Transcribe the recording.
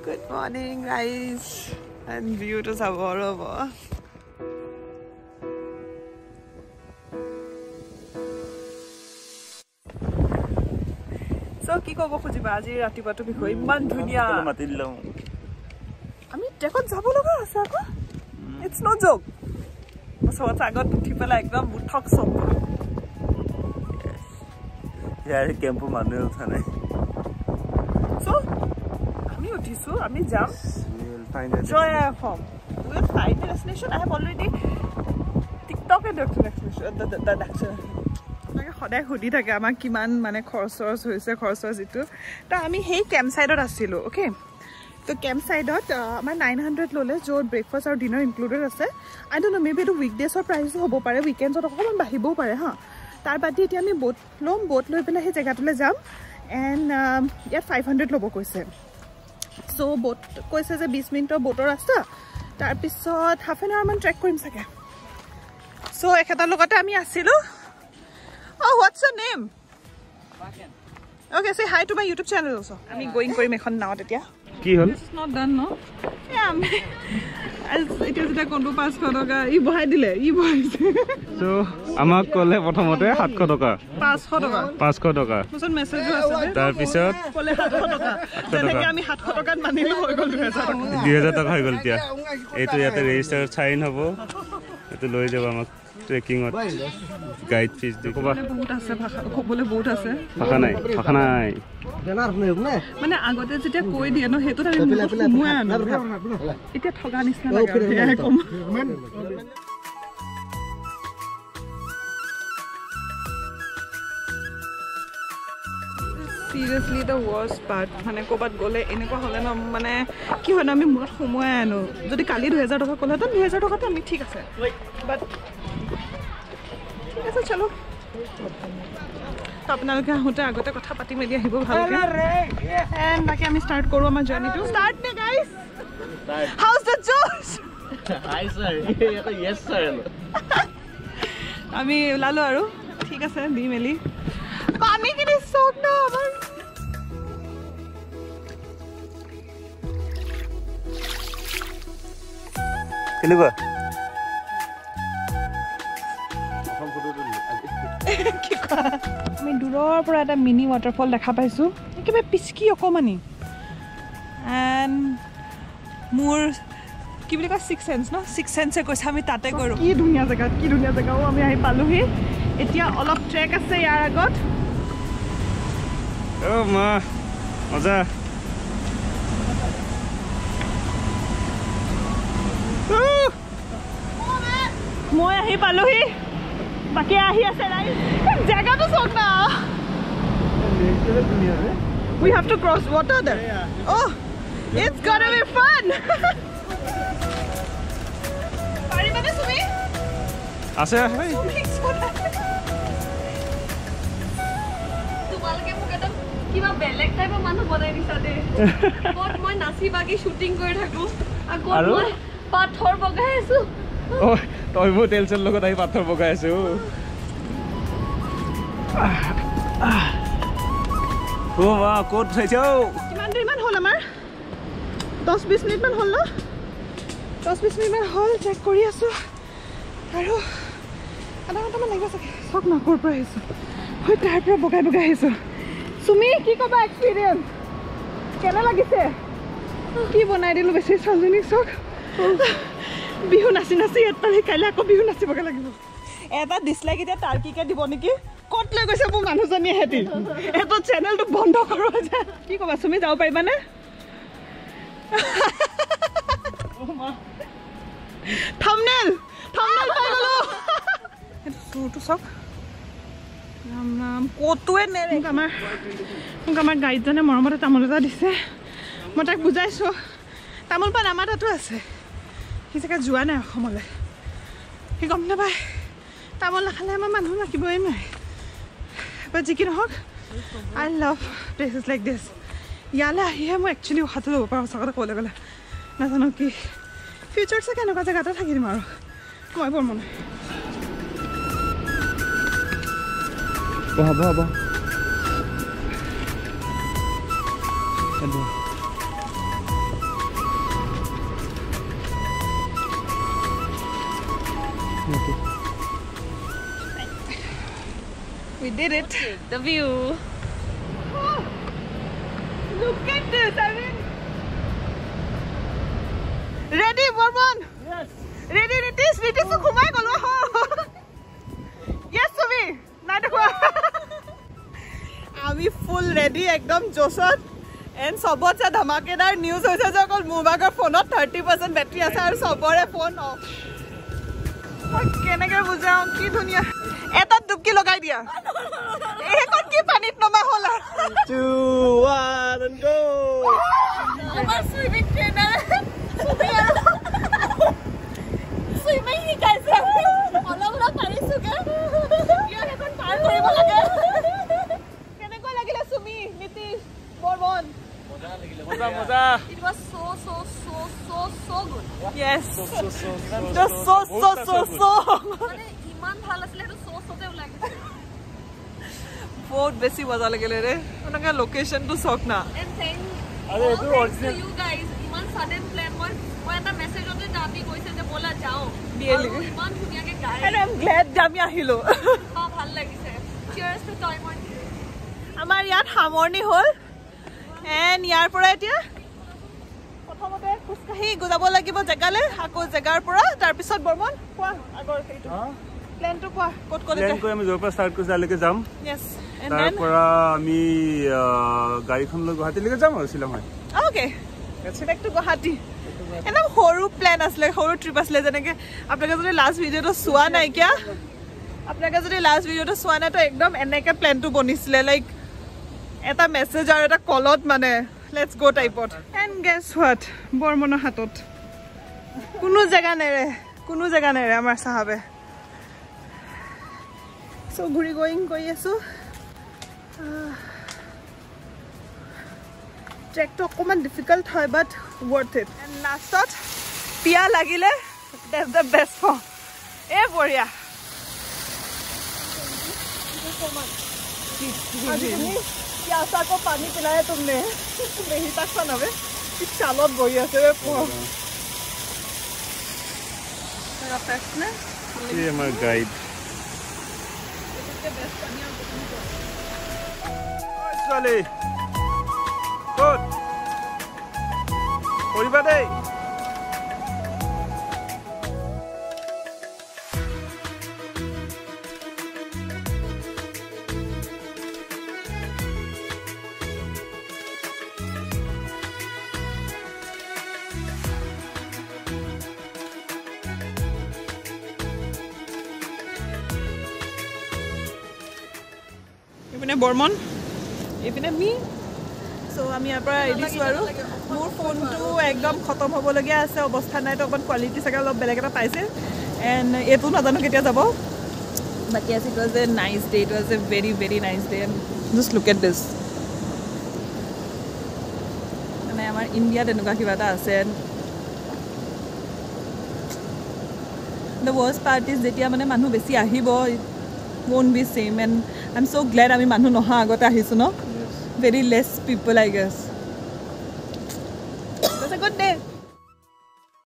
Good morning, guys. And view to Savarova. So, কি কব খুজিবা আজি ৰাতিপুৱাটো বিষয় ইমান ধুনিয়া মাতি দিলাম আমি টেকত যাব লগা আছে আকৌ ইটস নট জোক সব আগত উঠি পেলাই একদম মুঠক সব ইয়াৰ কেম্পো মানুহ উঠা নাই so আমি উঠিছো আমি যাম we'll find a destination I have already TikTok and destination the সদায় খুদি থাকে আমাক কিমান মানে খৰচ হৈছে খৰচ যিটো তা আমি হেই কেম্প সাইডত আছিলো ওকে তো কেম্প সাইডত আমাৰ 900 ললে য'ত ব্ৰেকফাষ্ট আৰু ডিনাৰ ইনক্লুডেড আছে I don't know maybe to উইকডেছৰ প্ৰাইস হ'ব পাৰে উইকেণ্ডছত অকমান বাঢ়িবও পাৰে হা তাৰ বাদে এতিয়া আমি বোট লৈ পেলাই সেই জেগাটোলৈ যাম এণ্ড ইয়াত 500 ল'ব কৈছে সো বোট কৈছে যে 20 মিনিটৰ বোটৰ ৰাস্তা তাৰপিছত হাফ এন আৱাৰ মান ট্ৰেক কৰিম চাগে সো একেটা লগতে আমি আছিলো Oh, what's your name? Baken. Okay, say hi to my YouTube channel also. I'm going korim ekhon now tetia. Ki hol? This is not done, no? Yeah, as it is the kondu 500 toka I bohai dile. So, amak kole prothomote 700 toka. 500 toka. 500 toka. Muson message ase. Tar pisot kole 700 toka. Teneke ami 700 tokat manilo hoi gol 2000 toka hoi gol tia. Etu yate register sign hobo. Etu loi jabo amak trekking guide fees দি কোবা বহুত আছে ভাষা কবলে বহুত আছে ভাষা নাই জানাৰ শুনে মানে আগতে যেতিয়া কৈ দিয়ে ন হেতু আমি মই আনো এতিয়া ঠগা নিচিনা লাগে কম seriously the worst part মানে কোবাত গলে এনেকুৱা হলে ন মানে কি হয় না আমি মুৰত সময় আনো যদি কালি 2000 টকা কলে তো 2000 টকাটো আমি ঠিক আছে বাট ঠিক আছে চলো আপোনালোকে আহোঁতে আগতে কথা পাতি মেলি আহিব ভালকে এণ্ড বাকি আমি ষ্টাৰ্ট কৰোঁ আমাৰ জাৰ্নিটো ষ্টাৰ্ট নে guys how's the josh high sir yes sir আমি ওলালো আৰু ঠিক আছে দি মেলি পানী কিনি চক না আমাৰ কেনেকুৱা আমি দূৰৰ পৰা এটা মিনি ৱাটাৰফল দেখা পাইছোঁ একেবাৰে পিচকি অকমানি এণ্ড মোৰ কি বুলি কয় 6 সেন্স ন 6 সেন্সে কৈছে আমি তাতে কৰোঁ কি ধুনীয়া জেগাও আমি আহি পালোহি এতিয়া অলপ ট্ৰেক আছে ইয়াৰ আগত অ' মা মজা মই আহি পালোহি বাকি আহি আছে ৰাইজ জায়গাটো চক না we have to cross water there oh it's gonna be fun পাৰিবা নে তুমি আছে তোমালোকে মোক এটা কিবা বেলেগ টাইপৰ মানুহ বনাই দিছা দে ক'ত মই নাচি বাগি শুটিং কৰি থাকো আকৌ মই পাথৰ বগাই আছো ও তই মোৰ টেলছৰ লগত আহি পাথৰ বগাই আছো ও মা কোট চাইছো কিমান হল আমাৰ 10-20 মিনিট মান হল ন 10-20 মিনিট মান হল চেক কৰি আছো আৰু আধা ঘণ্টামান লাগিব চাগে চক নাকৰ পৰা আহিছো হয় তাৰ পৰা বগাই আহিছো তুমি কি কবা এক্সপেৰিয়েন্স কেনে লাগিছে কি বনাই দিলো বেছি চালজনী চক বিহু নাচি এটা কাইলৈ আকৌ বিহু নাচিবগে লাগিব এটা ডিসলাইক এতিয়া টাৰ্কিকে দিব নেকি কত লৈ গৈছে মোৰ মানুহজনী হেতি এটো চেনেলটো বন্ধ কৰা যায় কি কবা তুমি যাব পাৰিবা নে থাম্বনেল পাই গলো এটো চক নাম কতোৱে নেৰে আমাৰ গাইডজনে মৰমতে তামোল এটা দিছে মই তাক বুজাইছো তামোল পাণ আমাৰ তাতো আছে সি চাগে যোৱা নাই অসমলৈ সি গম নাপায় তামোল নাখালে আমাৰ মানুহ ৰাখিবই নোৱাৰে বাট যি কি নহওক আই লাভ প্লেচেছ লাইক দিছ ইয়ালৈ আহিহে মই একচুৱেলি উশাহটো ল'ব পাৰোঁ সঁচা কথা ক'বলৈ গ'লে নাজানো কি ফিউচাৰত চাগে এনেকুৱা জেগাতে থাকি দিম আৰু মই বৰ মনে বহা did it. Okay, the view. Oh, look at this. I mean, ready, Bormon? Yes. Ready, Ritish? Ritish to khumai golo. Yes, Sumi. Nadwa. Ami full ready, ekdom josot. And sobot se dhamakedar news hoise je okol mobile phone 30% battery ase aru sobore phone off. Kenake bujao ki dunia. Eta dubki lagai dia. Ekon ki panit noma hola. 2, 1 and go. Amar swimming trainer. Swimming hikaise. Ola ola parisu ke. Yo ekon par koribo lage. Kenako lagile Sumi, Nitish, Bormon. Moza. It was so good. Yes. So. Just so. Mane iman bhal asile to so te ulagise. बहुत बेसी मजा लगे रे उनका location तो शौक ना And thank अरे all तो thanks to original you guys. Iman sudden plan moi eta message ote jami koise je bola jao. Really? Aru iman dhuniya ke guide. and I'm glad jami ahilo Ha bhal lagise. Cheers to time on. আমাৰ ইয়াত হামৰণি হল and ইয়াৰ পৰা এতিয়া প্ৰথমতে খুস্কাহি গুজাব লাগিব জেগালে আকৌ জেগাৰ পৰা তাৰ পিছত বৰ্মন কোৱা আগৰ সেইটো প্ল্যান তো কোৱা কত কলে প্ল্যান কৰি আমি জৰপা স্টাৰ্ট কৰি যালৈকে যাম yes and তাৰ then পৰা আমি গাড়ীখন লৈ গুৱাহাটীলৈকে যাম আৰু শিলং হয় okay back to গুৱাহাটী একদম সৰু প্ল্যান আছিলে সৰু ট্ৰিপ আছিলে যেনেকে আপোনালোকে যদি লাষ্ট ভিডিওটো চোৱা নাই কিয়া আপোনালোকে যদি লাষ্ট ভিডিওটো চোৱা নাই তো একদম এনেকে প্ল্যানটো বনিছিলে লাইক এটা মেসেজ আৰু এটা কলত মানে লেটস গো টাইপত এন্ড গেস হোৱাট বৰ্মনৰ হাতত কোনো জেগা নেৰে আমাৰ সাহাবে সো ঘুৰি গোইং কৰি আছো ট্ৰেকটো অকমান ডিফিকাল্ট হয় বাট worth it and লাষ্টত পিয়া লাগিলে that's the best for এ বঢ়িয়া प्यासा को पानी पिलाया तुमने नहीं तक नवे चालत बही আছে ये हमारा गाइड चले गुड কৰিবা দেই ইপিনে বৰ্মন ইপিনে মি সো আমি ইয়াৰ পৰা এডিছো আৰু মোৰ ফোনটো একদম খতম হ'বলগীয়া আছে অৱস্থা নাই তো অকণ কোৱালিটি চাগে অলপ বেলেগ এটা পাইছে এণ্ড এইটো নাজানো কেতিয়া যাব বাট yes it was a nice day it was a very nice day and just look at this মানে আমাৰ ইণ্ডিয়াত এনেকুৱা কিবা এটা আছে the worst part is যেতিয়া মানে মানুহ বেছি আহিব won't be same and I'm so glad আমি মানুহ নহা আগতে আহিছো ন very less people I guess